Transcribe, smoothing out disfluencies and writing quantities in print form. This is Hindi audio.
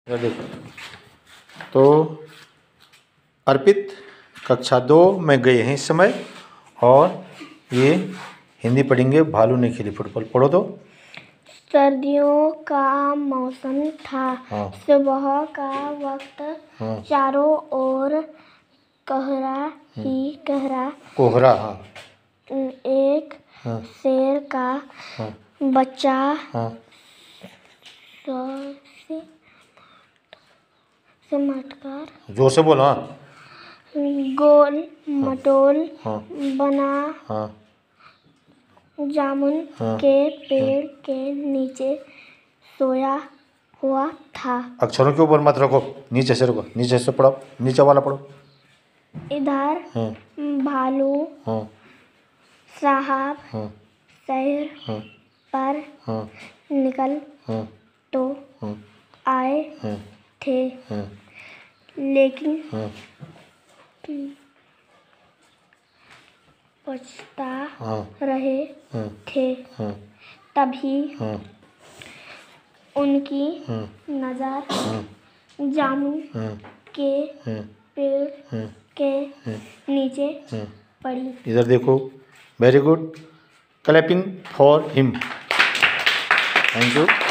इधर देखो। तो अर्पित कक्षा 2 में गए हैं इस समय और ये हिंदी पढ़ेंगे। भालू ने खेली फुटबॉल। पढ़ो तो। सर्दियों का मौसम था। हाँ। सुबह का वक्त। हाँ। चारों ओर कोहरा ही कोहरा। कोहरा। हाँ। एक हाँ। शेर का हाँ। बच्चा हाँ। से मटकर जोर से बोल। हाँ। गोल मटोल हाँ। बना हाँ। जामुन हाँ। के पेड़ के नीचे सोया हुआ था। अक्षरों के ऊपर मत रखो, नीचे से रखो। नीचे से पढ़ो, नीचे वाला पढ़ो। इधर हाँ। भालू हाँ। साहब हाँ। शहर हाँ। पर हाँ। निकल हाँ। तो हाँ। आए हाँ। थे, हाँ। लेकिन हाँ। पछता हाँ। रहे हाँ। थे। हाँ। तभी हाँ। उनकी हाँ। नजर हाँ। जामुन हाँ। के हाँ। पेड़ हाँ। के हाँ। नीचे हाँ। पड़ी। इधर देखो। Very good. Clapping for him. Thank you.